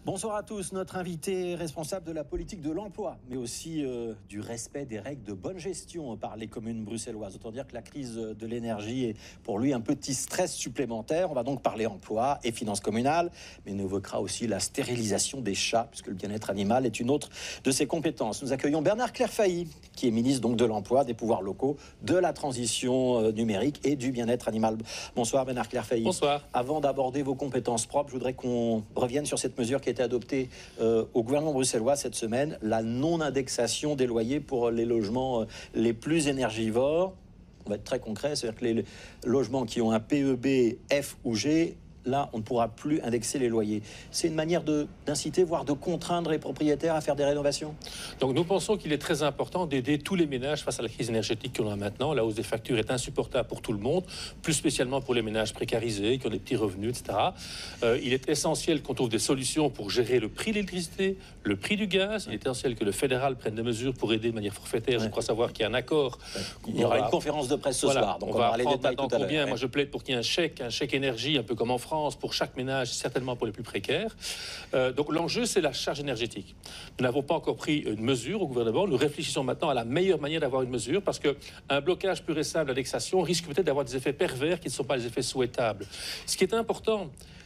Bonsoir à tous. Notre invité est responsable de la politique de l'emploi, mais aussi du respect des règles de bonne gestion par les communes bruxelloises. Autant dire que la crise de l'énergie est pour lui un petit stress supplémentaire. On va donc parler emploi et finances communales, mais il évoquera aussi la stérilisation des chats, puisque le bien-être animal est une autre de ses compétences. Nous accueillons Bernard Clairfailly, qui est ministre donc de l'emploi, des pouvoirs locaux, de la transition numérique et du bien-être animal. Bonsoir Bernard Clairfailly. Bonsoir. Avant d'aborder vos compétences propres, je voudrais qu'on revienne sur cette mesure qui a été adoptée au gouvernement bruxellois cette semaine, la non-indexation des loyers pour les logements les plus énergivores. On va être très concret, c'est-à-dire que les logements qui ont un PEB F ou G, là, on ne pourra plus indexer les loyers. C'est une manière d'inciter, voire de contraindre les propriétaires à faire des rénovations? Donc nous pensons qu'il est très important d'aider tous les ménages face à la crise énergétique qu'on a maintenant. La hausse des factures est insupportable pour tout le monde, plus spécialement pour les ménages précarisés, qui ont des petits revenus, etc. Il est essentiel qu'on trouve des solutions pour gérer le prix de l'électricité, le prix du gaz. Il est essentiel que le fédéral prenne des mesures pour aider de manière forfaitaire. Je crois savoir qu'il y a un accord. Il y aura une conférence de presse ce soir, donc on va parler des détails tout à l'heure. Moi je plaide pour qu'il y ait un chèque énergie, un peu comme en France, pour chaque ménage, certainement pour les plus précaires. Donc l'enjeu, c'est la charge énergétique. Nous n'avons pas encore pris une mesure au gouvernement. Nous réfléchissons maintenant à la meilleure manière d'avoir une mesure, parce qu'un blocage pur et simple d'indexation risque peut-être d'avoir des effets pervers qui ne sont pas les effets souhaitables. Ce qui est important,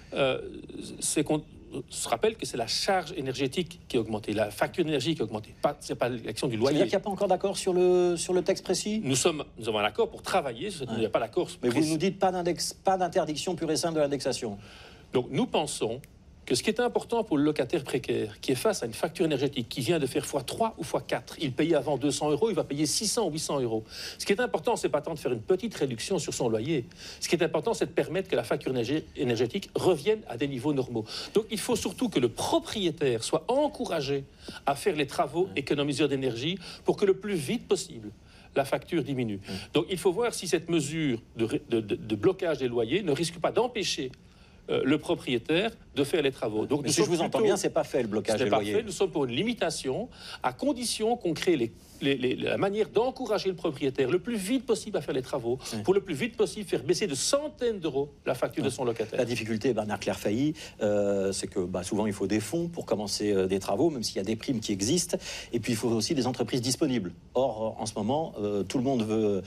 c'est qu'on se rappelle que c'est la charge énergétique qui a augmenté, la facture d'énergie qui a augmenté. Ce n'est pas l'action du loyer. C'est-à-dire qu'il n'y a pas encore d'accord sur le texte précis? Nous avons un accord pour travailler, il n'y a pas d'accord. Mais vous nous dites pas d'interdiction pure et simple de l'indexation. Donc nous pensons que ce qui est important pour le locataire précaire, qui est face à une facture énergétique qui vient de faire x3 ou x4, il payait avant 200 €, il va payer 600 ou 800 €. Ce qui est important, c'est pas tant de faire une petite réduction sur son loyer. Ce qui est important, c'est de permettre que la facture énergétique revienne à des niveaux normaux. Donc il faut surtout que le propriétaire soit encouragé à faire les travaux économiseurs d'énergie pour que le plus vite possible, la facture diminue. Donc il faut voir si cette mesure de blocage des loyers ne risque pas d'empêcher le propriétaire de faire les travaux. Donc, mais si je vous entends bien, c'est pas fait le blocage des loyers. Nous sommes pour une limitation, à condition qu'on crée la manière d'encourager le propriétaire le plus vite possible à faire les travaux, pour le plus vite possible faire baisser de centaines d'euros la facture de son locataire. La difficulté, Bernard Clairfailly, c'est que souvent il faut des fonds pour commencer des travaux, même s'il y a des primes qui existent, et puis il faut aussi des entreprises disponibles. Or, en ce moment, tout le monde veut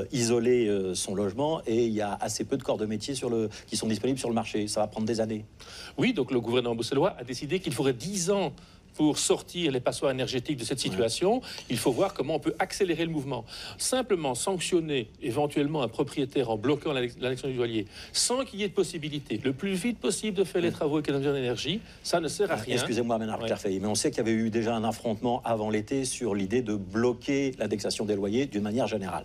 isoler son logement, et il y a assez peu de corps de métier qui sont disponibles sur le marché. Ça va prendre des années. Oui, donc le gouvernement bruxellois a décidé qu'il faudrait 10 ans pour sortir les passoires énergétiques de cette situation. Il faut voir comment on peut accélérer le mouvement. Simplement sanctionner éventuellement un propriétaire en bloquant l'annexion du loyer, sans qu'il y ait de possibilité, le plus vite possible de faire les travaux économiseurs d'énergie, ça ne sert à rien. Excusez-moi, Bernard Clairfailly, mais on sait qu'il y avait eu déjà un affrontement avant l'été sur l'idée de bloquer l'indexation des loyers d'une manière générale.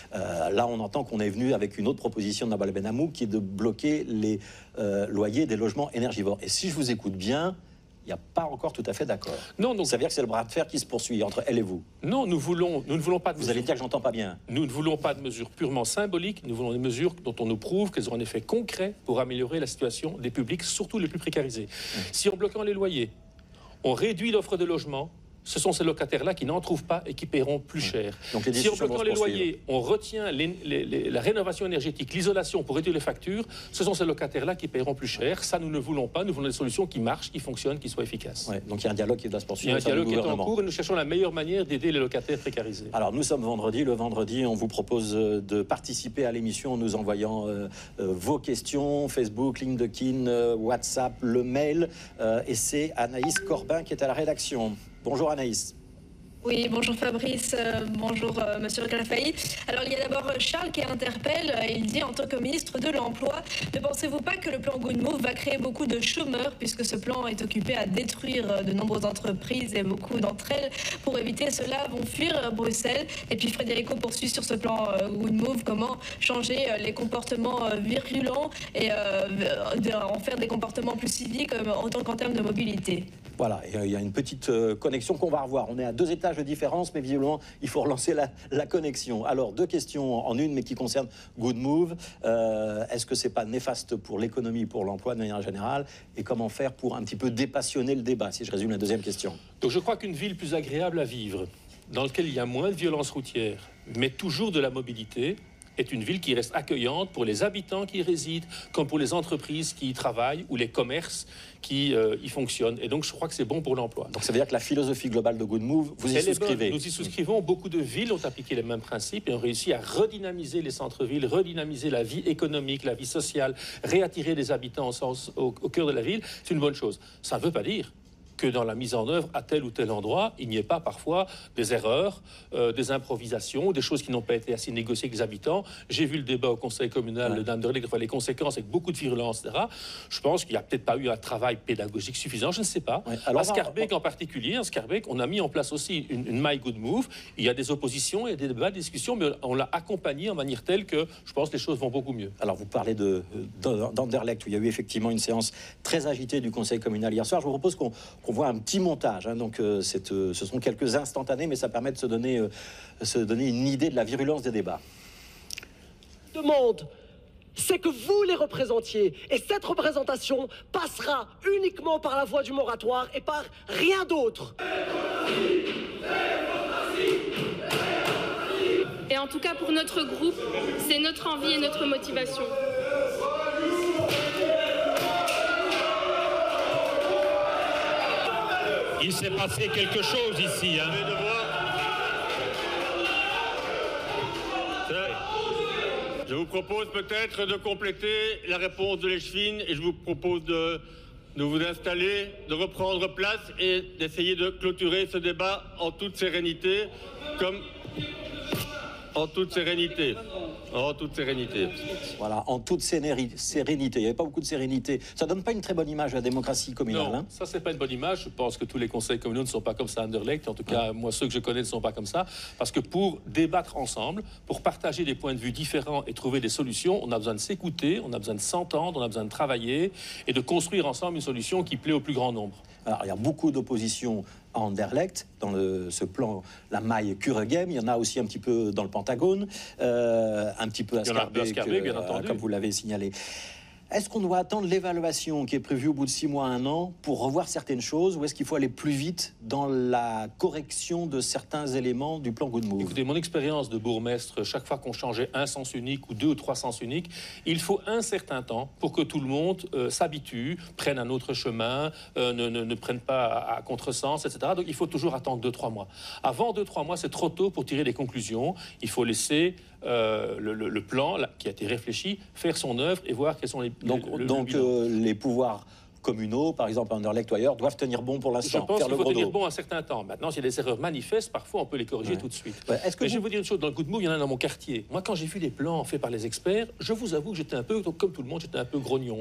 Là, on entend qu'on est venu avec une autre proposition de Nabil Benamou qui est de bloquer les loyers des logements énergivores. Et si je vous écoute bien, il n'y a pas encore tout à fait d'accord. Non, donc ça veut dire que c'est le bras de fer qui se poursuit entre elle et vous. Non, nous ne voulons pas de mesures. Vous allez dire que j'entends pas bien. Nous ne voulons pas de mesures purement symboliques. Nous voulons des mesures dont on nous prouve qu'elles auront un effet concret pour améliorer la situation des publics, surtout les plus précarisés. Si en bloquant les loyers, on réduit l'offre de logement, ce sont ces locataires-là qui n'en trouvent pas et qui paieront plus cher. Donc si en bloquant les loyers, on retient la rénovation énergétique, l'isolation pour réduire les factures, ce sont ces locataires-là qui paieront plus cher. Ça, nous ne voulons pas. Nous voulons des solutions qui marchent, qui fonctionnent, qui soient efficaces. Donc il y a un dialogue qui doit se poursuivre. Il y a un dialogue qui est en cours et nous cherchons la meilleure manière d'aider les locataires précarisés. Alors nous sommes vendredi. Le vendredi, on vous propose de participer à l'émission en nous envoyant vos questions, Facebook, LinkedIn, WhatsApp, le mail. Et c'est Anaïs Corbin qui est à la rédaction. Bonjour Anaïs. Oui, bonjour Fabrice, bonjour Monsieur Clairfailly. Alors il y a d'abord Charles qui interpelle, il dit en tant que ministre de l'Emploi, ne pensez-vous pas que le plan Good Move va créer beaucoup de chômeurs puisque ce plan est occupé à détruire de nombreuses entreprises et beaucoup d'entre elles, pour éviter cela, vont fuir Bruxelles. Et puis Frédérico poursuit sur ce plan Good Move, comment changer les comportements virulents et en faire des comportements plus civiques autant qu'en termes de mobilité. Voilà, il y a une petite connexion qu'on va revoir. On est à 2 étages de différence, mais visiblement, il faut relancer la connexion. Alors, 2 questions en une, mais qui concernent Good Move. Est-ce que c'est pas néfaste pour l'économie, pour l'emploi de manière générale? Et comment faire pour un petit peu dépassionner le débat, si je résume la deuxième question? Donc, je crois qu'une ville plus agréable à vivre, dans laquelle il y a moins de violence routière, mais toujours de la mobilité, est une ville qui reste accueillante pour les habitants qui y résident, comme pour les entreprises qui y travaillent ou les commerces qui y fonctionnent. Et donc, je crois que c'est bon pour l'emploi. Donc, ça veut dire que la philosophie globale de Good Move, vous y souscrivez? Nous y souscrivons. Beaucoup de villes ont appliqué les mêmes principes et ont réussi à redynamiser les centres-villes, redynamiser la vie économique, la vie sociale, réattirer des habitants au cœur de la ville. C'est une bonne chose. Ça ne veut pas dire que dans la mise en œuvre à tel ou tel endroit, il n'y ait pas parfois des erreurs, des improvisations, des choses qui n'ont pas été assez négociées avec les habitants. J'ai vu le débat au conseil communal d'Anderlecht, les conséquences avec beaucoup de virulence, etc. Je pense qu'il n'y a peut-être pas eu un travail pédagogique suffisant, je ne sais pas. À Schaerbeek en particulier, à Schaerbeek, on a mis en place aussi une My Good Move. Il y a des oppositions, il y a des débats, des discussions, mais on l'a accompagné en manière telle que je pense que les choses vont beaucoup mieux. Alors, vous parlez d'Anderlecht, où il y a eu effectivement une séance très agitée du conseil communal hier soir. Je vous propose qu'on voit un petit montage, hein. Donc ce sont quelques instantanés, mais ça permet de se donner une idée de la virulence des débats. Demande, c'est que vous les représentiez, et cette représentation passera uniquement par la voie du moratoire et par rien d'autre. Et en tout cas pour notre groupe, c'est notre envie et notre motivation. Il s'est passé quelque chose ici. Hein. Je vous propose peut-être de compléter la réponse de l'Eschwin et je vous propose de vous installer, de reprendre place et d'essayer de clôturer ce débat en toute sérénité, en toute sérénité. En toute sérénité. Voilà, en toute sérénité. Il n'y avait pas beaucoup de sérénité. Ça ne donne pas une très bonne image à la démocratie communale. Non, ça, c'est pas une bonne image. Je pense que tous les conseils communaux ne sont pas comme ça à Anderlecht. En tout cas, moi, ceux que je connais ne sont pas comme ça. Parce que pour débattre ensemble, pour partager des points de vue différents et trouver des solutions, on a besoin de s'écouter, on a besoin de s'entendre, on a besoin de travailler et de construire ensemble une solution qui plaît au plus grand nombre. Alors, il y a beaucoup d'opposition à Anderlecht, dans ce plan, la maille Kuregem. Il y en a aussi un petit peu dans le Pentagone, un petit peu à Schaerbeek, bien entendu, comme vous l'avez signalé. Est-ce qu'on doit attendre l'évaluation qui est prévue au bout de 6 mois, 1 an, pour revoir certaines choses, ou est-ce qu'il faut aller plus vite dans la correction de certains éléments du plan Good Move? Écoutez, mon expérience de bourgmestre, chaque fois qu'on changeait un sens unique ou 2 ou 3 sens uniques, il faut un certain temps pour que tout le monde s'habitue, prenne un autre chemin, ne prenne pas à contresens, etc. Donc il faut toujours attendre 2-3 mois. Avant 2-3 mois, c'est trop tôt pour tirer des conclusions. Il faut laisser le plan qui a été réfléchi faire son œuvre et voir quels sont les les pouvoirs communaux, par exemple à Anderlecht ou ailleurs, doivent tenir bon pour l'instant. Je pense qu'il faut tenir bon un certain temps. Maintenant, s'il y a des erreurs manifestes, parfois on peut les corriger tout de suite. Ouais. Mais je vais vous dire une chose, dans le Good Move, il y en a dans mon quartier. Moi, quand j'ai vu les plans faits par les experts, je vous avoue que j'étais un peu, comme tout le monde, j'étais un peu grognon.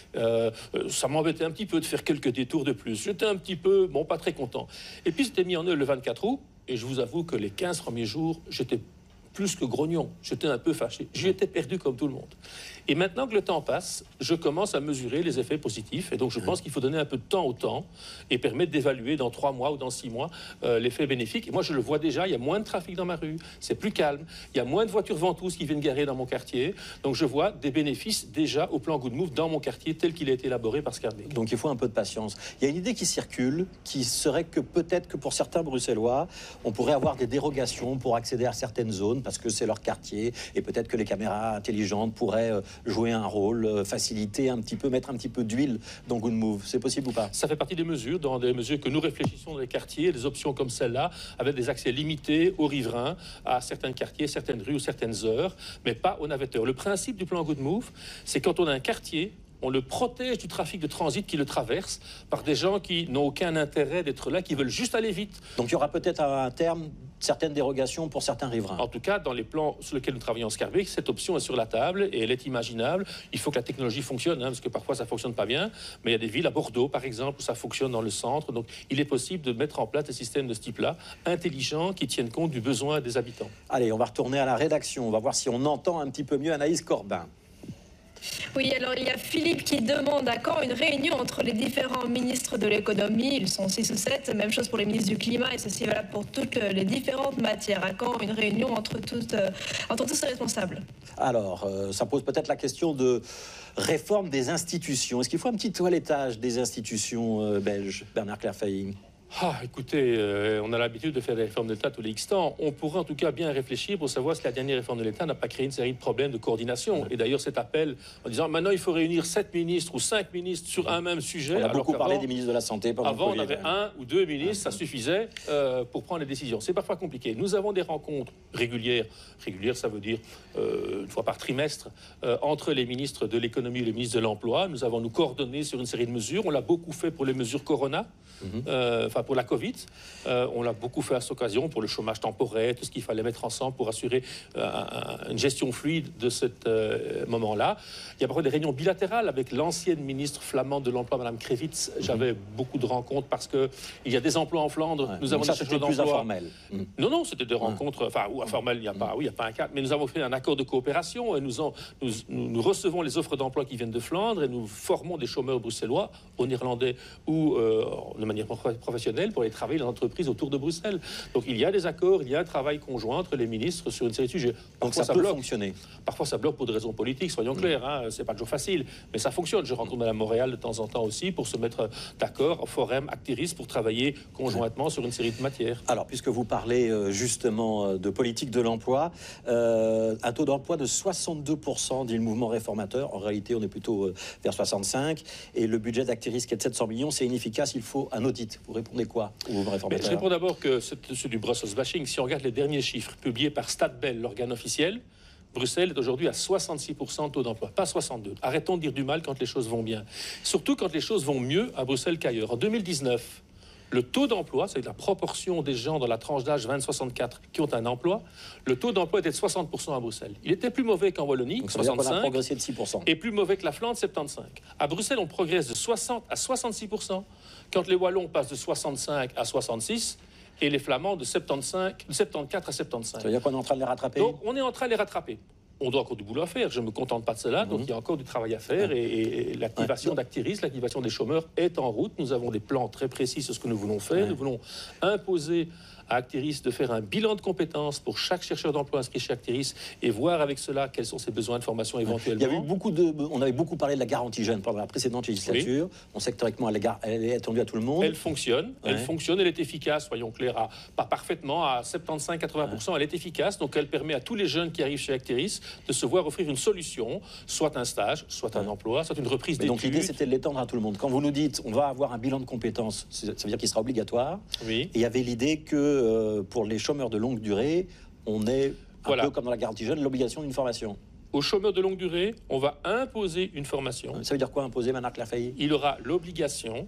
Ça m'embêtait un petit peu de faire quelques détours de plus. J'étais un petit peu, bon, pas très content. Et puis, c'était mis en œuvre le 24 août, et je vous avoue que les 15 premiers jours, j'étais plus que grognon, j'étais un peu fâché. J'étais perdu comme tout le monde. Et maintenant que le temps passe, je commence à mesurer les effets positifs. Et donc, je pense qu'il faut donner un peu de temps au temps et permettre d'évaluer dans 3 mois ou dans 6 mois l'effet bénéfique. Et moi, je le vois déjà, il y a moins de trafic dans ma rue, c'est plus calme, il y a moins de voitures ventouses qui viennent garer dans mon quartier. Donc, je vois des bénéfices déjà au plan Good Move dans mon quartier tel qu'il a été élaboré par Schaerbeek. Donc, il faut un peu de patience. Il y a une idée qui circule, qui serait que peut-être que pour certains Bruxellois, on pourrait avoir des dérogations pour accéder à certaines zones parce que c'est leur quartier et peut-être que les caméras intelligentes pourraient jouer un rôle, faciliter un petit peu, mettre un petit peu d'huile dans Good Move. C'est possible ou pas? Ça fait partie des mesures, dans des mesures que nous réfléchissons dans les quartiers, des options comme celle-là, avec des accès limités aux riverains, à certains quartiers, certaines rues ou certaines heures, mais pas aux navetteurs. Le principe du plan Good Move, c'est quand on a un quartier, on le protège du trafic de transit qui le traverse par des gens qui n'ont aucun intérêt d'être là, qui veulent juste aller vite. Donc il y aura peut-être à un terme certaines dérogations pour certains riverains. En tout cas, dans les plans sur lesquels nous travaillons en Schaerbeek, cette option est sur la table et elle est imaginable. Il faut que la technologie fonctionne, parce que parfois ça ne fonctionne pas bien. Mais il y a des villes, à Bordeaux par exemple, où ça fonctionne dans le centre. Donc il est possible de mettre en place des systèmes de ce type-là, intelligents, qui tiennent compte du besoin des habitants. Allez, on va retourner à la rédaction. On va voir si on entend un petit peu mieux Anaïs Corbin. Oui, alors il y a Philippe qui demande à quand une réunion entre les différents ministres de l'économie, ils sont 6 ou 7, même chose pour les ministres du climat et ceci est valable pour toutes les différentes matières. À quand une réunion entre tous ces responsables? Alors, ça pose peut-être la question de réforme des institutions. Est-ce qu'il faut un petit toilettage des institutions belges, Bernard Clairfailly? Écoutez, on a l'habitude de faire des réformes de l'État tous les X temps. On pourrait en tout cas bien réfléchir pour savoir si la dernière réforme de l'État n'a pas créé une série de problèmes de coordination. Et d'ailleurs, cet appel en disant maintenant il faut réunir 7 ministres ou 5 ministres sur un même sujet. On a beaucoup parlé des ministres de la Santé pendant Avant, le Covid. on avait 1 ou 2 ministres, ça suffisait pour prendre les décisions. C'est parfois compliqué. Nous avons des rencontres régulières. Régulières, ça veut dire une fois par trimestre, entre les ministres de l'économie et les ministres de l'emploi. Nous avons nous coordonné sur une série de mesures. On l'a beaucoup fait pour les mesures Corona. Pour la Covid. On l'a beaucoup fait à cette occasion pour le chômage temporaire, tout ce qu'il fallait mettre ensemble pour assurer une gestion fluide de ce moment-là. Il y a parfois des réunions bilatérales avec l'ancienne ministre flamande de l'emploi, Mme Krevits. J'avais beaucoup de rencontres parce qu'il y a des emplois en Flandre. Nous avons ça, c'était plus informel. Non, c'était des rencontres, ou informelles, il n'y a pas un cadre, mais nous avons fait un accord de coopération et nous recevons les offres d'emploi qui viennent de Flandre et nous formons des chômeurs bruxellois, aux Néerlandais ou de manière professionnelle pour aller travailler dans l'entreprise autour de Bruxelles. Donc il y a des accords, il y a un travail conjoint entre les ministres sur une série de sujets. Donc ça peut fonctionner. Parfois ça bloque pour des raisons politiques, soyons clairs, c'est pas toujours facile, mais ça fonctionne. Je rencontre Mme Montréal de temps en temps aussi pour se mettre d'accord, Forum, Actiris, pour travailler conjointement sur une série de matières. Alors, puisque vous parlez justement de politique de l'emploi, un taux d'emploi de 62% dit le mouvement réformateur. En réalité, on est plutôt vers 65%. Et le budget d'Actiris qui est de 700 millions, c'est inefficace, il faut un audit. Vous répondez quoi au mouvement réformateur? Je réponds d'abord que c'est du Brussels bashing. Si on regarde les derniers chiffres publiés par Stadbel, l'organe officiel, Bruxelles est aujourd'hui à 66% de taux d'emploi, pas 62%. Arrêtons de dire du mal quand les choses vont bien. Surtout quand les choses vont mieux à Bruxelles qu'ailleurs. En 2019, le taux d'emploi, c'est la proportion des gens dans la tranche d'âge 20-64 qui ont un emploi, le taux d'emploi était de 60% à Bruxelles. Il était plus mauvais qu'en Wallonie, 65%, progressé de 6%. Et plus mauvais que la Flandre, 75%. À Bruxelles, on progresse de 60 à 66%, quand les Wallons passent de 65 à 66%, et les Flamands de 74 à 75%. Ça veut dire qu'on est en train de les rattraper? Donc, on est en train de les rattraper. On doit encore du boulot à faire, je ne me contente pas de cela, donc il y a encore du travail à faire et l'activation d'Actiris, l'activation des chômeurs est en route. Nous avons des plans très précis sur ce que nous voulons faire. Nous voulons imposer à Actiris de faire un bilan de compétences pour chaque chercheur d'emploi inscrit chez Actiris et voir avec cela quels sont ses besoins de formation éventuellement. Il y avait on avait beaucoup parlé de la garantie jeune pendant la précédente législature. Oui. On sait que théoriquement elle est étendue à tout le monde. Elle fonctionne, elle est efficace, soyons clairs, pas parfaitement, à 75-80%, elle est efficace, donc elle permet à tous les jeunes qui arrivent chez Actiris de se voir offrir une solution, soit un stage, soit un emploi, soit une reprise d'études. Donc l'idée c'était de l'étendre à tout le monde. Quand vous nous dites on va avoir un bilan de compétences, ça veut dire qu'il sera obligatoire. Oui. Et il y avait l'idée que pour les chômeurs de longue durée, on est un peu comme dans la garantie jeune, l'obligation d'une formation. Aux chômeurs de longue durée, on va imposer une formation. Ça veut dire quoi imposer, Manar Clafailly? Il aura l'obligation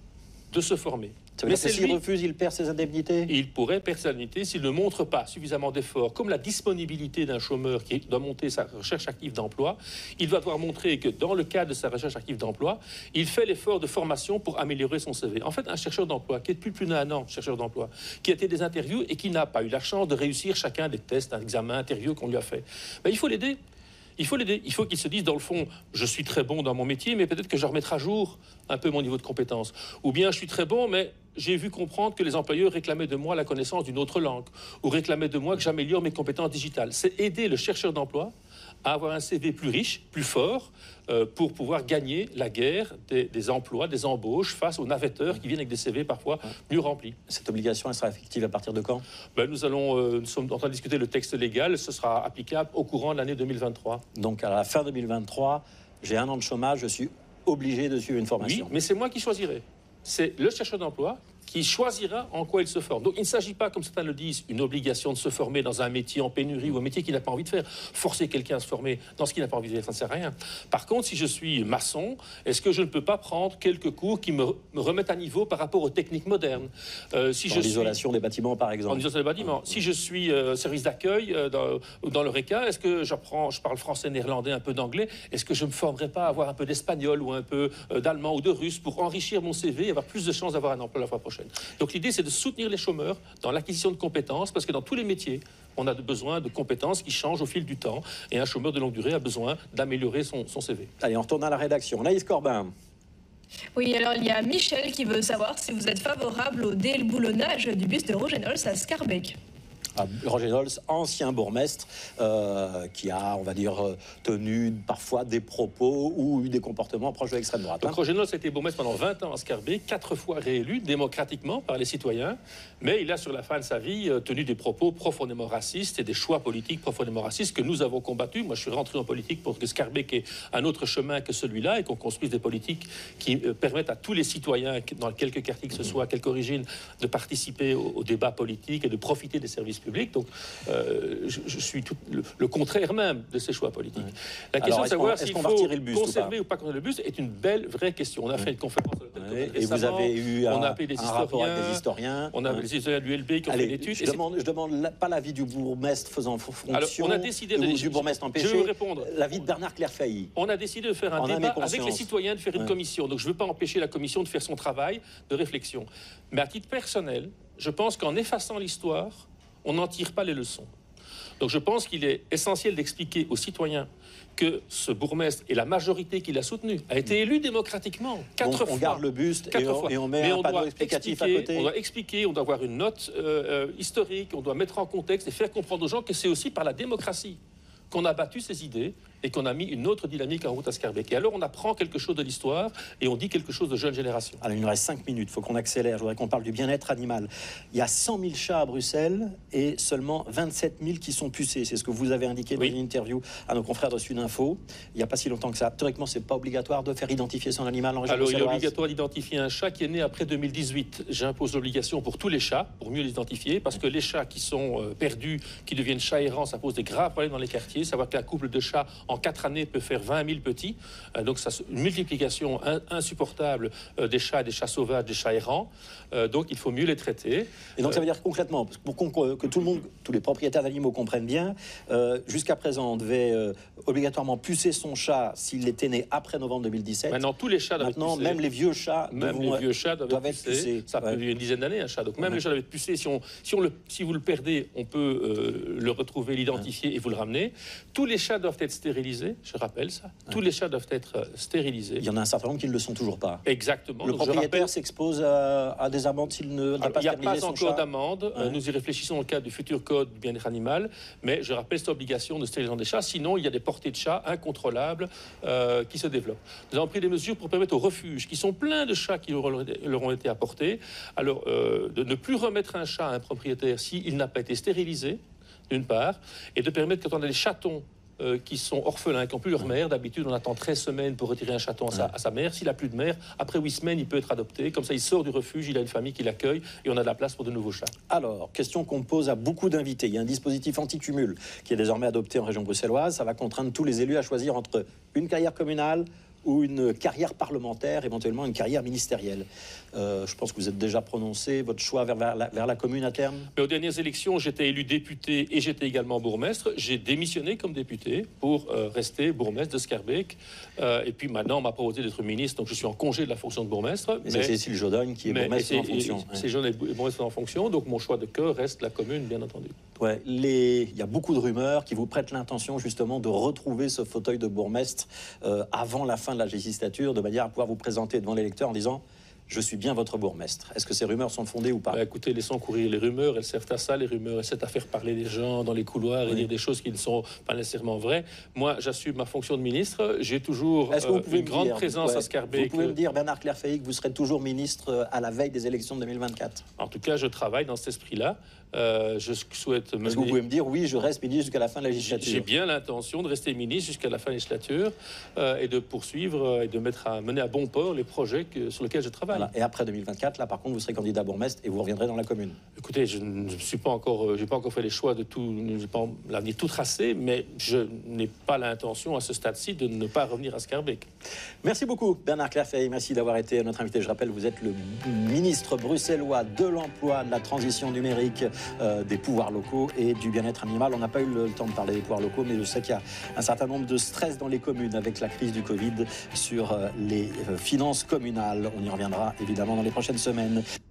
de se former. Ça veut dire que s'il refuse, il perd ses indemnités? Il pourrait perdre ses indemnités s'il ne montre pas suffisamment d'efforts, comme la disponibilité d'un chômeur qui doit monter sa recherche active d'emploi. Il va devoir montrer que dans le cadre de sa recherche active d'emploi, il fait l'effort de formation pour améliorer son CV. En fait, un chercheur d'emploi qui est depuis plus d'un an chercheur d'emploi, qui a été des interviews et qui n'a pas eu la chance de réussir chacun des tests, un examen, interview qu'on lui a fait, il faut l'aider. Il faut l'aider. Il faut qu'il se dise, dans le fond, je suis très bon dans mon métier, mais peut-être que je remettrai à jour un peu mon niveau de compétence. Ou bien, je suis très bon, mais j'ai vu comprendre que les employeurs réclamaient de moi la connaissance d'une autre langue, ou réclamaient de moi que j'améliore mes compétences digitales. C'est aider le chercheur d'emploi à avoir un CV plus riche, plus fort, pour pouvoir gagner la guerre des emplois, des embauches face aux navetteurs qui viennent avec des CV parfois mieux remplis. Cette obligation, elle sera effective à partir de quand? Nous sommes en train de discuter le texte légal. Ce sera applicable au courant de l'année 2023. Donc à la fin 2023, j'ai un an de chômage, je suis obligé de suivre une formation. Oui, mais c'est moi qui choisirai. C'est le chercheur d'emploi qui choisira en quoi il se forme. Donc il ne s'agit pas, comme certains le disent, une obligation de se former dans un métier en pénurie ou un métier qu'il n'a pas envie de faire. Forcer quelqu'un à se former dans ce qu'il n'a pas envie de faire, ça ne sert à rien. Par contre, si je suis maçon, est-ce que je ne peux pas prendre quelques cours qui me remettent à niveau par rapport aux techniques modernes? L'isolation des bâtiments, par exemple. En isolation des bâtiments. Si je suis service d'accueil dans l'Eureka, est-ce que je parle français, néerlandais, un peu d'anglais? Est-ce que je ne me formerai pas à avoir un peu d'espagnol ou un peu d'allemand ou de russe pour enrichir mon CV et avoir plus de chances d'avoir un emploi la fois prochaine? Donc l'idée, c'est de soutenir les chômeurs dans l'acquisition de compétences, parce que dans tous les métiers, on a besoin de compétences qui changent au fil du temps, et un chômeur de longue durée a besoin d'améliorer son CV. Allez, on retourne à la rédaction. Naïs Corbin. Oui, alors il y a Michel qui veut savoir si vous êtes favorable au déboulonnage du bus de Rougenols à Scarbeck. Roger Nols, ancien bourgmestre, qui a, on va dire, tenu parfois des propos ou eu des comportements proches de l'extrême droite. Donc Roger Nols a été bourgmestre pendant 20 ans à Scarbeck, 4 fois réélu démocratiquement par les citoyens, mais il a sur la fin de sa vie tenu des propos profondément racistes et des choix politiques profondément racistes que nous avons combattus. Moi, je suis rentré en politique pour que Scarbeck ait un autre chemin que celui-là et qu'on construise des politiques qui permettent à tous les citoyens, dans quelques quartiers que ce soit, quelque origine, de participer au débat politique et de profiter des services publics. Donc, je suis le contraire même de ces choix politiques. La question de savoir s'il faut conserver ou pas conserver le buste est une belle, vraie question. On a fait une conférence et vous avez eu on a appelé des rapport avec des historiens. On a les historiens de l'ULB qui ont fait l'étude. Je demande pas l'avis du bourgmestre faisant fonction. Alors, on a décidé du bourgmestre empêché. Je vais vous répondre. L'avis de Bernard Clairfailly. On a décidé de faire un débat avec les citoyens, de faire une commission. Donc je ne veux pas empêcher la commission de faire son travail de réflexion. Mais à titre personnel, je pense qu'en effaçant l'histoire, on n'en tire pas les leçons. Donc je pense qu'il est essentiel d'expliquer aux citoyens que ce bourgmestre et la majorité qui l'a soutenu a été élu démocratiquement 4 fois. On garde le buste et on met un panneau explicatif à côté. On doit expliquer, on doit avoir une note historique, on doit mettre en contexte et faire comprendre aux gens que c'est aussi par la démocratie qu'on a battu ces idées et qu'on a mis une autre dynamique en route à Scarbeck. Et alors on apprend quelque chose de l'histoire et on dit quelque chose de jeune génération. Alors il nous reste 5 minutes, il faut qu'on accélère. Je voudrais qu'on parle du bien-être animal. Il y a 100 000 chats à Bruxelles et seulement 27 000 qui sont pucés. C'est ce que vous avez indiqué dans une interview à nos confrères de Sud Info. Il n'y a pas si longtemps que ça. Théoriquement, c'est pas obligatoire de faire identifier son animal en région bruxelloise. Alors il est obligatoire d'identifier un chat qui est né après 2018. J'impose l'obligation pour tous les chats, pour mieux les identifier, parce que les chats qui sont perdus, qui deviennent chats errants, ça pose des graves problèmes dans les quartiers. Savoir qu'un couple de chats en 4 années peut faire 20 000 petits. Donc ça, une multiplication insupportable des chats sauvages, des chats errants. Donc il faut mieux les traiter. Et donc ça veut dire concrètement, pour que tout le monde, tous les propriétaires d'animaux comprennent bien, jusqu'à présent on devait obligatoirement pucer son chat s'il était né après novembre 2017. Maintenant tous les chats doivent être pucés. Même les vieux chats doivent être pucés. Ça peut durer une dizaine d'années un chat. Donc même les chats doivent être pucés. Si vous le perdez, on peut le retrouver, l'identifier et vous le ramener. Tous les chats doivent être stérilisés, je rappelle ça. Tous les chats doivent être stérilisés. Il y en a un certain nombre qui ne le sont toujours pas. Exactement. Le propriétaire s'expose à des amendes s'il n'a pas stérilisé son chat. Il n'y a pas encore d'amende. Nous y réfléchissons dans le cadre du futur code du bien-être animal. Mais je rappelle cette obligation de stérilisation des chats. Sinon, il y a des portées de chats incontrôlables qui se développent. Nous avons pris des mesures pour permettre aux refuges, qui sont pleins de chats qui leur ont été apportés, alors de ne plus remettre un chat à un propriétaire s'il n'a pas été stérilisé, d'une part, et de permettre, quand on a des chatons qui sont orphelins, qui n'ont plus leur mère, d'habitude on attend 13 semaines pour retirer un chaton à sa mère. S'il n'a plus de mère, après 8 semaines, il peut être adopté. Comme ça, il sort du refuge, il a une famille qui l'accueille et on a de la place pour de nouveaux chats. Alors, question qu'on pose à beaucoup d'invités. Il y a un dispositif anti-cumul qui est désormais adopté en région bruxelloise. Ça va contraindre tous les élus à choisir entre une carrière communale ou une carrière parlementaire, éventuellement une carrière ministérielle. Je pense que vous êtes déjà prononcé, votre choix vers la commune à terme. Mais aux dernières élections, j'étais élu député et j'étais également bourgmestre. J'ai démissionné comme député pour rester bourgmestre de Scarbeck. Et puis maintenant, on m'a proposé d'être ministre, donc je suis en congé de la fonction de bourgmestre. Mais c'est Cécile Jodogne qui est bourgmestre en fonction. C'est Jodogne bourgmestre en fonction, donc mon choix de cœur reste la commune, bien entendu. Ouais, il y a beaucoup de rumeurs qui vous prêtent l'intention justement de retrouver ce fauteuil de bourgmestre avant la fin de la législature, de manière à pouvoir vous présenter devant l'électeur en disant « Je suis bien votre bourgmestre ». Est-ce que ces rumeurs sont fondées ou pas? Écoutez, laissons courir les rumeurs, elles servent à ça, les rumeurs, elles servent à faire parler les gens dans les couloirs et dire des choses qui ne sont pas nécessairement vraies. Moi, j'assume ma fonction de ministre, j'ai toujours une grande présence à Scarbeck. Vous pouvez me dire, Bernard Clairfailly, que vous serez toujours ministre à la veille des élections de 2024? En tout cas, je travaille dans cet esprit-là. Je souhaite mener... Est-ce que vous pouvez me dire, oui, je reste ministre jusqu'à la fin de la législature? J'ai bien l'intention de rester ministre jusqu'à la fin de la législature et de poursuivre et de mener à bon port les projets sur lesquels je travaille. Voilà. Et après 2024, là, par contre, vous serez candidat bourgmestre et vous reviendrez dans la commune. Écoutez, je ne suis pas encore, j'ai pas encore fait les choix de tout, j'ai pas l'avenir tout tracé, mais je n'ai pas l'intention à ce stade-ci de ne pas revenir à Scarbeck. Merci beaucoup, Bernard Clairfailly. Merci d'avoir été notre invité. Je rappelle, vous êtes le ministre bruxellois de l'emploi, de la transition numérique, des pouvoirs locaux et du bien-être animal. On n'a pas eu le temps de parler des pouvoirs locaux, mais je sais qu'il y a un certain nombre de stress dans les communes avec la crise du Covid sur les finances communales. On y reviendra évidemment dans les prochaines semaines.